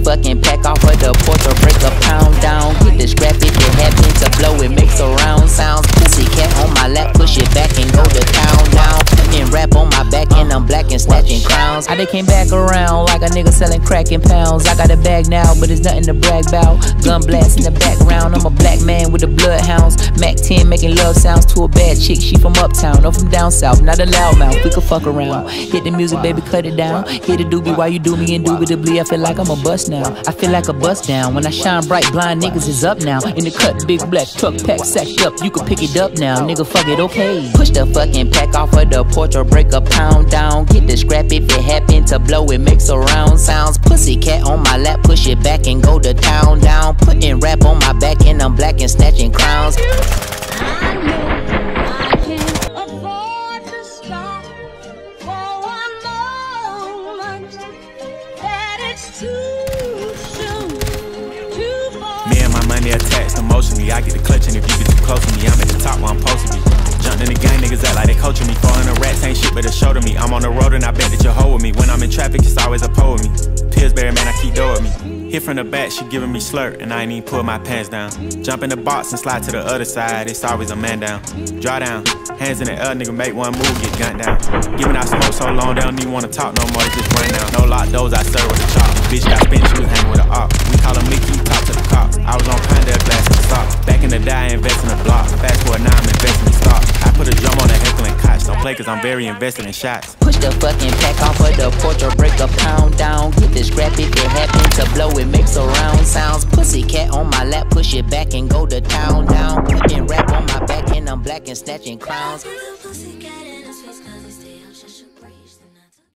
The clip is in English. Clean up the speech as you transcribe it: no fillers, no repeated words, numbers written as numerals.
fucking pack off of the porch or break a pound down. Get the scrap if it happens to blow, it makes a round sounds. Pussycat on my lap, push it back and go to town now. Putting rap on my back and I'm black and snatching crowns. I done came back around like a nigga selling crack in pounds. I got a bag now, but it's nothing to brag about. Gun blast in the background, I'm a black man with the bloodhounds. Mac 10 making love sounds to a bad chick. She from uptown, or from down south, not a loudmouth. We could fuck around. Hit the music, baby, cut it down. Hit a doobie while you do me indubitably. I feel like I'm a bust now. I feel like a bust down. When I shine bright, blind niggas is up now. In the cut, big black truck pack sacked up. You can pick it up now, nigga, fuck it, okay. Push the fucking pack off of the porch or break a pound down. Get the scrap if it happen to blow, it makes a round sounds. Pussycat on my lap, push it back and go to town down. Putting rap on my back and I'm black and snatching crowns. I know I can't afford to stop for one moment. That it's too soon to fall. Me and my money attached emotionally. I get the clutch and if you get too close to me, I'm at the top where I'm supposed to be. Jumped in the gang, niggas act like they coaching me. 400 rats ain't shit but a show to me. I'm on the road and I bet that you'll hold with me. When I'm in traffic, it's always a pole with me. Pillsbury, man, I keep dough with me. Hit from the back, she giving me slurp, and I ain't even pull my pants down. Jump in the box and slide to the other side, it's always a man down. Draw down, hands in the air, nigga, make one move, get gunned down. Giving out smoke so long, they don't even wanna talk no more, they just run down. No lock doors, I serve with a chop. Bitch got spent, she was hanging with a op. We call him Mickey, talk to the cops. I was on Pinedale, glass and socks. Back in the day, I invest in a block. Fast forward now, I'm investing in stock. I put a drum on a heckling couch, don't play cause I'm very invested in shots. Push the fucking pack off of the porch or break a pound down. Get the scrap if it happen to blow, it makes a round sounds. Pussycat on my lap, push it back and go to town down. Putting rap on my back and I'm black and snatching crowns.